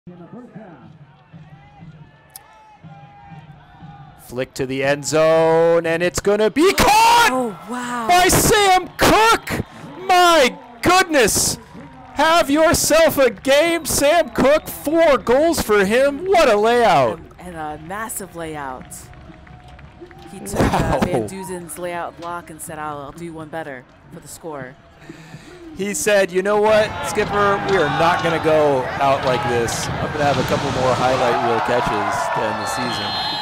Flick to the end zone, and it's going to be caught by Sam Cook. My goodness. Have yourself a game. Sam Cook, 4 goals for him. What a layout. And a massive layout. He took Van Duzen's layout block and said, I'll do one better for the score. He said, you know what, Skipper, we are not going to go out like this. I'm going to have a couple more highlight reel catches to end the season.